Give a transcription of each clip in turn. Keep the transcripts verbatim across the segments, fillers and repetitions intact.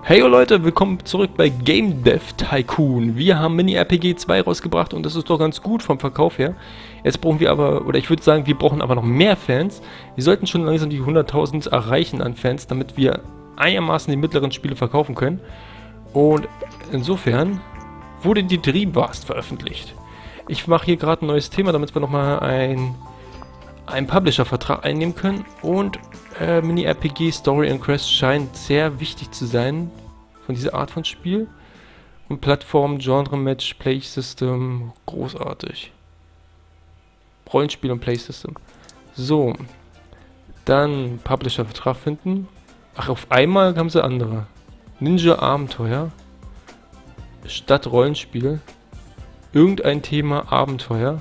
Hey Leute, willkommen zurück bei Game Dev Tycoon. Wir haben Mini R P G zwei rausgebracht und das ist doch ganz gut vom Verkauf her. Jetzt brauchen wir aber, oder ich würde sagen, wir brauchen aber noch mehr Fans. Wir sollten schon langsam die hunderttausend erreichen an Fans, damit wir einigermaßen die mittleren Spiele verkaufen können. Und insofern wurde die Dreamcast veröffentlicht. Ich mache hier gerade ein neues Thema, damit wir nochmal ein, einen Publisher-Vertrag einnehmen können. Und äh, Mini R P G Story and Quest scheint sehr wichtig zu sein von dieser Art von Spiel. Und Plattform, Genre-Match, Play-System, großartig. Rollenspiel und Play-System. So, dann Publisher-Vertrag finden. Ach, auf einmal haben sie andere. Ninja Abenteuer. Stadt Rollenspiel. Irgendein Thema Abenteuer.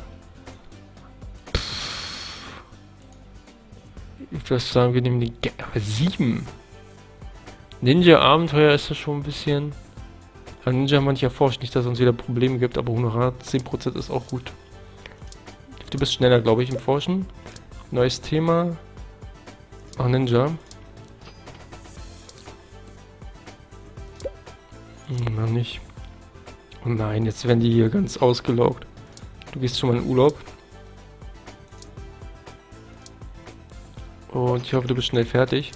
Ich würde sagen, wir nehmen die Ge aber sieben. Ninja Abenteuer ist das schon ein bisschen. Aber Ninja haben wir nicht erforscht, nicht, dass es uns wieder Probleme gibt, aber Honorar zehn Prozent ist auch gut. Du bist schneller, glaube ich, im Forschen. Neues Thema. Ach, Ninja. Hm, noch nicht. Oh nein, jetzt werden die hier ganz ausgelaugt. Du gehst schon mal in Urlaub. Und ich hoffe, du bist schnell fertig.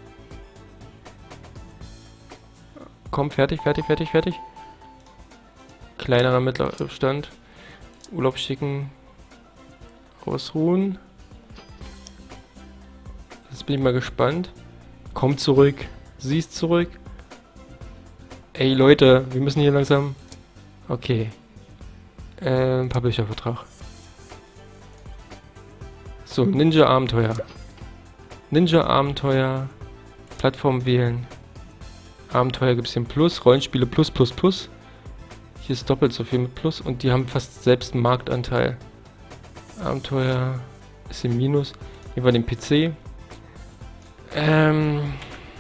Komm, fertig, fertig, fertig, fertig. Kleinerer Mittelstand. Urlaub schicken. Ausruhen. Jetzt bin ich mal gespannt. Komm zurück. Siehst zurück. Ey Leute, wir müssen hier langsam... Okay. Ähm, Publisher-Vertrag. So, Ninja Abenteuer. Ninja Abenteuer. Plattform wählen. Abenteuer gibt es hier ein Plus. Rollenspiele Plus, Plus, Plus. Hier ist doppelt so viel mit Plus. Und die haben fast selbst einen Marktanteil. Abenteuer ist im Minus. Hier war den P C. Ähm...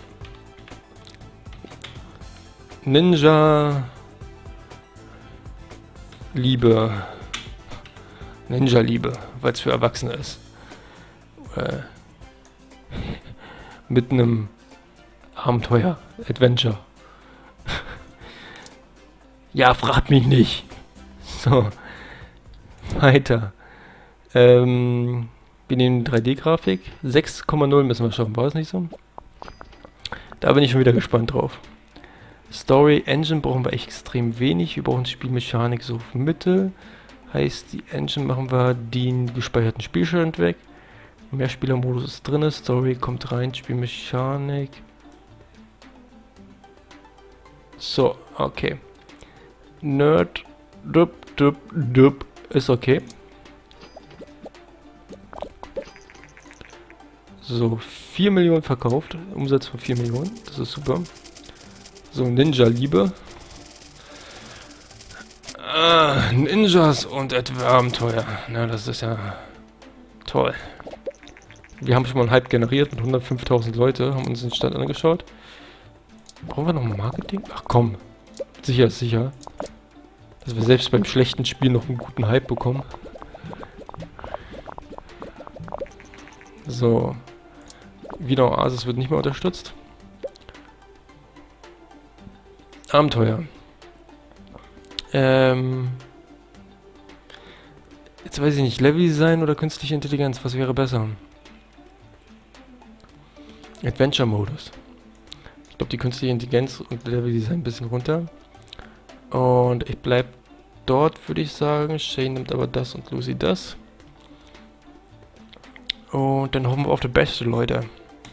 Ninja Liebe. Ninja Liebe, weil es für Erwachsene ist. Äh, mit einem Abenteuer, Adventure. Ja, frag mich nicht. So. Weiter. Ähm, wir nehmen drei D-Grafik. sechs Komma null müssen wir schaffen, war es nicht so? Da bin ich schon wieder gespannt drauf. Story Engine brauchen wir extrem wenig. Wir brauchen Spielmechanik so auf Mitte. Heißt, die Engine machen wir den gespeicherten Spielstand weg. Mehrspielermodus ist drin. Story kommt rein. Spielmechanik. So, okay. Nerd. Dup, dup, dup. Ist okay. So, vier Millionen verkauft. Umsatz von vier Millionen. Das ist super. So, Ninja-Liebe. Ah, Ninjas und Abenteuer. Na, das ist ja toll. Wir haben schon mal einen Hype generiert mit hundertfünftausend Leute, haben uns den Stand angeschaut. Brauchen wir noch ein Marketing? Ach komm. Sicher ist sicher. Dass wir selbst beim schlechten Spiel noch einen guten Hype bekommen. So. Wieder Oasis wird nicht mehr unterstützt. Abenteuer. Ähm. Jetzt weiß ich nicht, Level-Design oder künstliche Intelligenz, was wäre besser? Adventure-Modus. Ich glaube, die künstliche Intelligenz und Level-Design ein bisschen runter. Und ich bleib dort, würde ich sagen. Shane nimmt aber das und Lucy das. Und dann hoffen wir auf das Beste, Leute.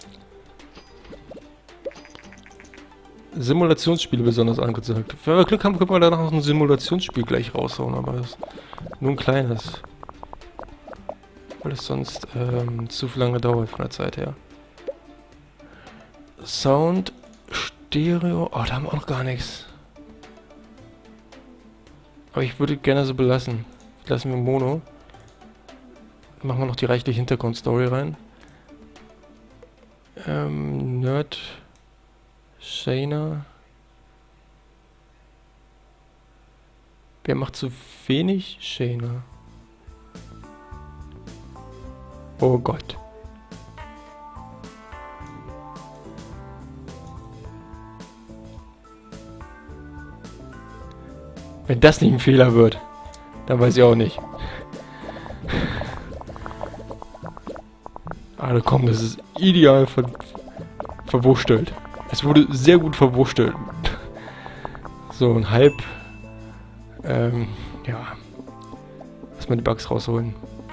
Simulationsspiele besonders angezeigt. Wenn wir Glück haben, können wir danach noch ein Simulationsspiel gleich raushauen, aber das ist nur ein kleines. Weil es sonst ähm, zu lange dauert von der Zeit her. Sound, Stereo, oh, da haben wir auch noch gar nichts. Aber ich würde gerne so belassen. Lassen wir Mono. Dann machen wir noch die reichliche Hintergrundstory rein. Ähm, Nerd. Shayna. Wer macht zu wenig? Shayna. Oh Gott. Wenn das nicht ein Fehler wird, dann weiß ich auch nicht. Aber komm, das ist ideal ver verwurstelt. Es wurde sehr gut verwurstelt. So, ein halb. Ähm, ja. Lass mal die Bugs rausholen.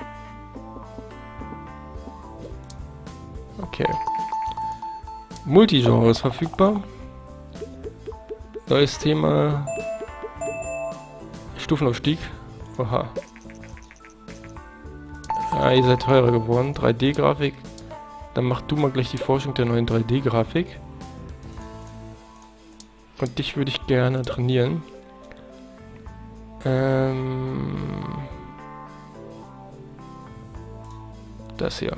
Okay. Multigenre ist verfügbar. Neues Thema. Stufenaufstieg. Oha. Ah, ihr seid teurer geworden. drei D-Grafik. Dann mach du mal gleich die Forschung der neuen drei D-Grafik. Und dich würde ich gerne trainieren. Ähm... Das hier.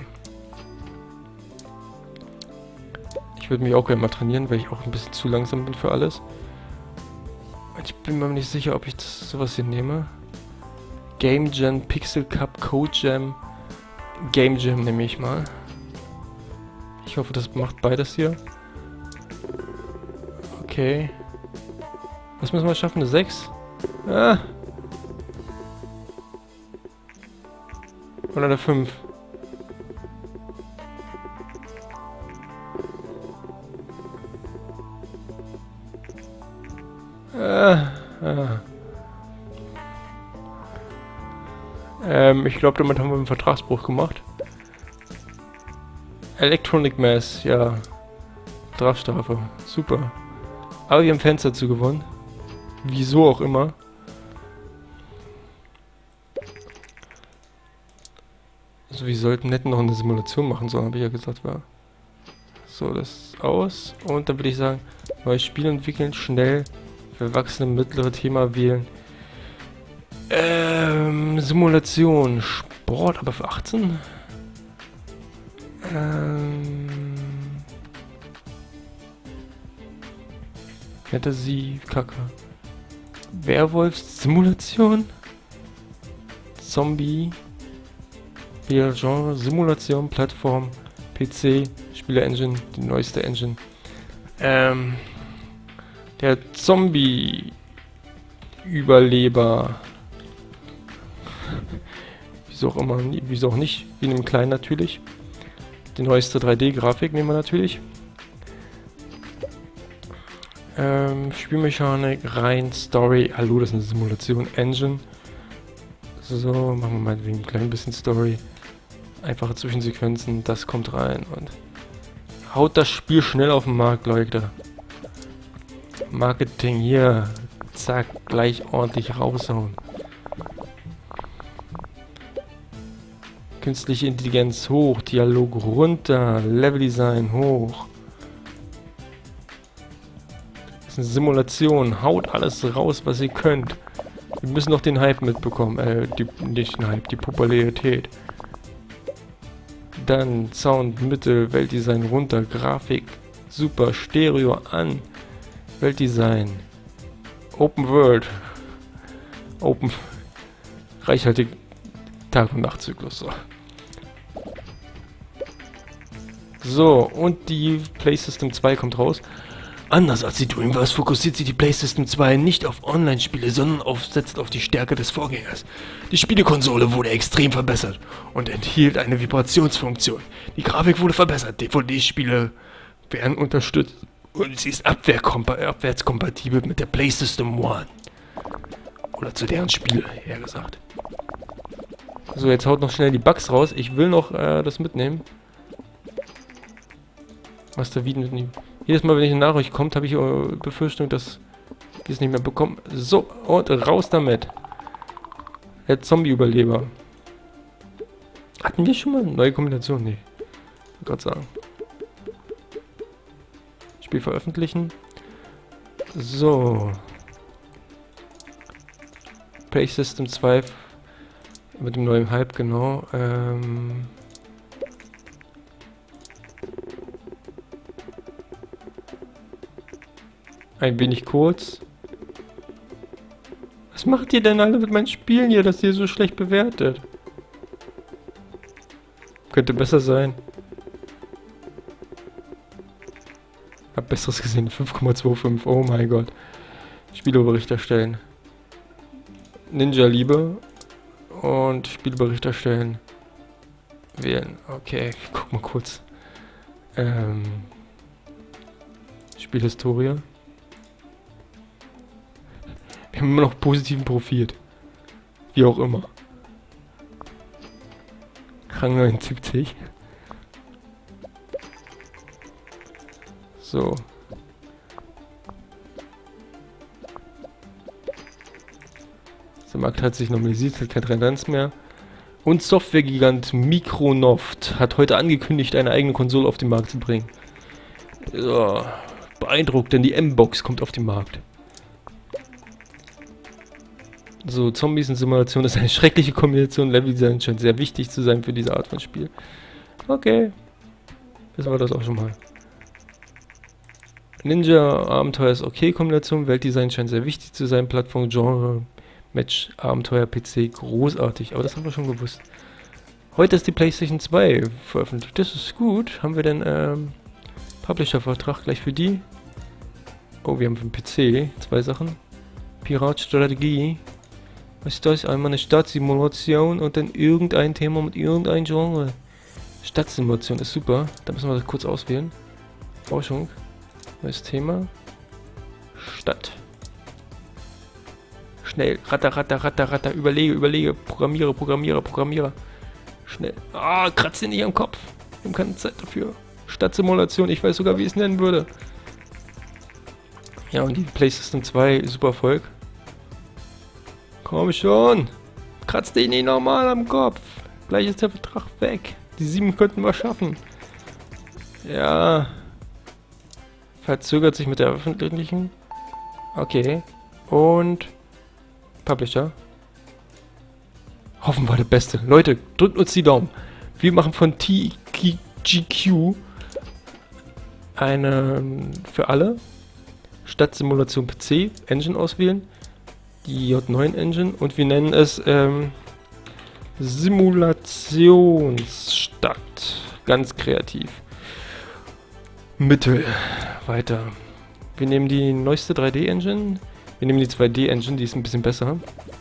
Ich würde mich auch gerne mal trainieren, weil ich auch ein bisschen zu langsam bin für alles. Ich bin mir nicht sicher, ob ich das, sowas hier nehme. Game Jam, Pixel Cup, Code Jam. Game Jam nehme ich mal. Ich hoffe, das macht beides hier. Okay. Was müssen wir schaffen? Eine sechs? Ah. Oder eine fünf? Ah. Ah. Ähm, ich glaube, damit haben wir einen Vertragsbruch gemacht. Electronic Mass, ja. Strafstrafe. Super. Aber wir haben Fans dazu gewonnen. Wieso auch immer. Also wir sollten nicht noch eine Simulation machen, so habe ich ja gesagt, war. So, das ist aus. Und dann würde ich sagen, neues Spiel entwickeln, schnell, für Erwachsene, mittlere Thema wählen. Ähm, Simulation, Sport, aber für achtzehn? Ähm... Fantasy, Kacke. Werwolf-Simulation? Zombie? Wieder Genre, Simulation, Plattform, P C, Spieler-Engine, die neueste Engine. Ähm... Der Zombie-Überleber. Wieso auch immer, wieso auch nicht, wie in einem kleinen natürlich. Die neueste drei D-Grafik nehmen wir natürlich. Ähm, Spielmechanik, rein, Story, hallo, das ist eine Simulation, Engine. So, machen wir mal ein klein bisschen Story. Einfache Zwischensequenzen, das kommt rein und haut das Spiel schnell auf den Markt, Leute. Marketing hier, zack, gleich ordentlich raushauen. Künstliche Intelligenz hoch, Dialog runter, Leveldesign hoch. Das ist eine Simulation, haut alles raus, was ihr könnt. Wir müssen noch den Hype mitbekommen, äh, die, nicht den Hype, die Popularität. Dann Sound, Mittel, Weltdesign runter, Grafik, super, Stereo an, Weltdesign, Open World, Open, reichhaltig Tag- und Nachtzyklus, so. So, und die PlaySystem zwei kommt raus. Anders als die Dreamverse fokussiert sich die PlayStation zwei nicht auf Online-Spiele, sondern auf, setzt auf die Stärke des Vorgängers. Die Spielekonsole wurde extrem verbessert und enthielt eine Vibrationsfunktion. Die Grafik wurde verbessert, D V D-Spiele werden unterstützt und sie ist abwärtskompatibel mit der PlayStation One. Oder zu deren Spiele, eher gesagt. So, jetzt haut noch schnell die Bugs raus. Ich will noch äh, das mitnehmen. Was der Video mitnehmen. Jedes Mal, wenn ich eine Nachricht kommt, habe ich äh, Befürchtung, dass die es nicht mehr bekommen. So, und raus damit. Der Zombie-Überleber. Hatten wir schon mal eine neue Kombination? Nee. Ich wollte gerade sagen. Spiel veröffentlichen. So. PlayStation zwei mit dem neuen Hype, genau. Ähm... Ein wenig kurz. Was macht ihr denn alle mit meinen Spielen hier, dass ihr so schlecht bewertet? Könnte besser sein. Hab Besseres gesehen. fünf Komma fünfundzwanzig. Oh mein Gott. Spielebericht erstellen. Ninja-Liebe und Spielbericht erstellen. Wählen. Okay, ich guck mal kurz. Ähm, Spielhistorie. Wir haben immer noch positiven Profit. Wie auch immer. Rang neunundsiebzig. So. Der Markt hat sich normalisiert, hat keine Redundanz mehr. Und Softwaregigant Microsoft hat heute angekündigt, eine eigene Konsole auf den Markt zu bringen. So. Beeindruckt, denn die M-Box kommt auf den Markt. So, Zombies in Simulation ist eine schreckliche Kombination. Leveldesign scheint sehr wichtig zu sein für diese Art von Spiel. Okay. Das war das auch schon mal. Ninja-Abenteuer ist okay, Kombination. Weltdesign scheint sehr wichtig zu sein. Plattform, Genre, Match, Abenteuer, P C, großartig. Aber das haben wir schon gewusst. Heute ist die PlayStation zwei veröffentlicht. Das ist gut. Haben wir denn ähm, Publisher-Vertrag gleich für die? Oh, wir haben für den P C zwei Sachen. Piratstrategie. Was ist das? Einmal eine Stadtsimulation und dann irgendein Thema mit irgendeinem Genre. Stadtsimulation ist super. Da müssen wir das kurz auswählen. Forschung. Neues Thema. Stadt. Schnell. Ratter, ratter, ratter, ratter. Überlege, überlege. Programmiere, Programmierer, Programmierer. Schnell. Ah, kratzt ihn nicht am Kopf. Wir haben keine Zeit dafür. Stadtsimulation. Ich weiß sogar, wie ich es nennen würde. Ja, und die PlayStation zwei, super Erfolg. Komm schon. Kratzt dich nicht normal am Kopf. Gleich ist der Vertrag weg. Die sieben könnten wir schaffen. Ja. Verzögert sich mit der Veröffentlichung. Okay. Und Publisher. Hoffen wir das Beste. Leute, drückt uns die Daumen. Wir machen von T G Q eine für alle Stadtsimulation P C Engine auswählen. Die J neun Engine. Und wir nennen es ähm, Simulationsstadt. Ganz kreativ. Mittel. Weiter. Wir nehmen die neueste drei D Engine. Wir nehmen die zwei D Engine, die ist ein bisschen besser.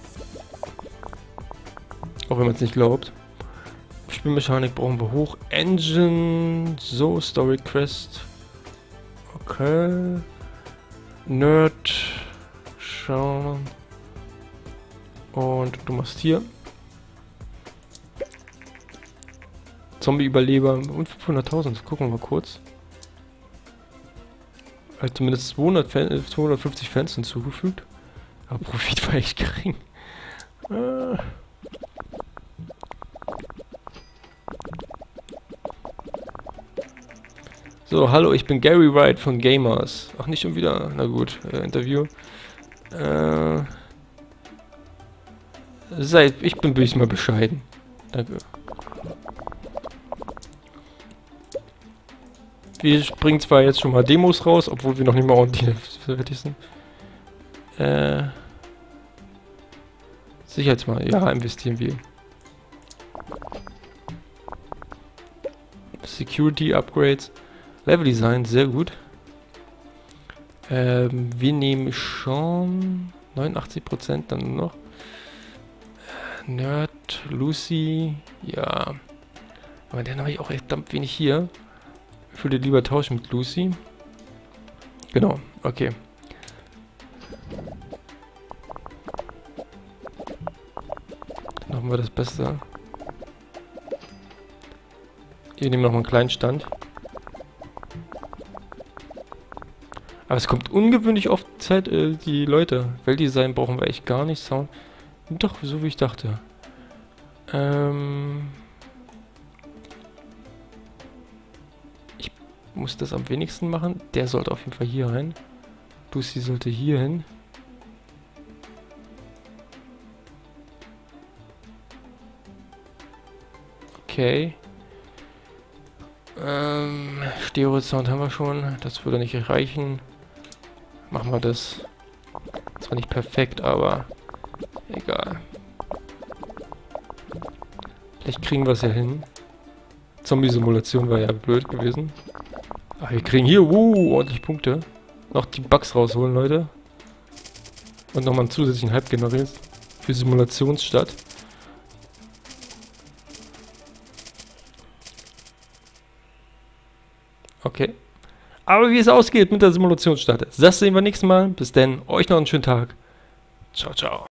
Auch wenn man es nicht glaubt. Spielmechanik brauchen wir hoch. Engine. So, Story Quest. Okay. Nerd. Schauen. Und du machst hier. Zombie-Überleber und fünfhunderttausend. Gucken wir mal kurz. Also zumindest zweihundert Fan, zweihundertfünfzig Fans hinzugefügt. Aber Profit war echt gering. Äh. So, hallo, ich bin Gary Wright von Gamers. Ach, nicht schon wieder? Na gut, äh, Interview. Äh. Seid, ich bin wirklich mal bescheiden. Danke. Wir bringen zwar jetzt schon mal Demos raus, obwohl wir noch nicht mal ordentlich fertig sind. Äh. Sicherheitsmal, ja, investieren wir. Security Upgrades. Level Design, sehr gut. Ähm, wir nehmen schon neunundachtzig Prozent dann nur noch. Äh, Nerd, Lucy, ja. Aber den habe ich auch echt verdammt wenig hier. Ich würde lieber tauschen mit Lucy. Genau, okay. Dann machen wir das Beste. Wir nehmen nochmal einen kleinen Stand. Aber es kommt ungewöhnlich oft Zeit, äh, die Leute. Weltdesign brauchen wir echt gar nicht. Sound. Doch, so wie ich dachte. Ähm. Ich muss das am wenigsten machen. Der sollte auf jeden Fall hier rein. Lucy sollte hier hin. Okay. Ähm, Stereo-Sound haben wir schon. Das würde nicht reichen. Machen wir das. Zwar nicht perfekt, aber egal. Vielleicht kriegen wir es ja hin. Zombie-Simulation war ja blöd gewesen. Aber wir kriegen hier, uh, ordentlich Punkte. Noch die Bugs rausholen, Leute. Und nochmal einen zusätzlichen Hype generieren. für Simulationsstadt. Okay. Aber wie es ausgeht mit der Simulationsstadt, das sehen wir nächstes Mal. Bis dann, euch noch einen schönen Tag. Ciao, ciao.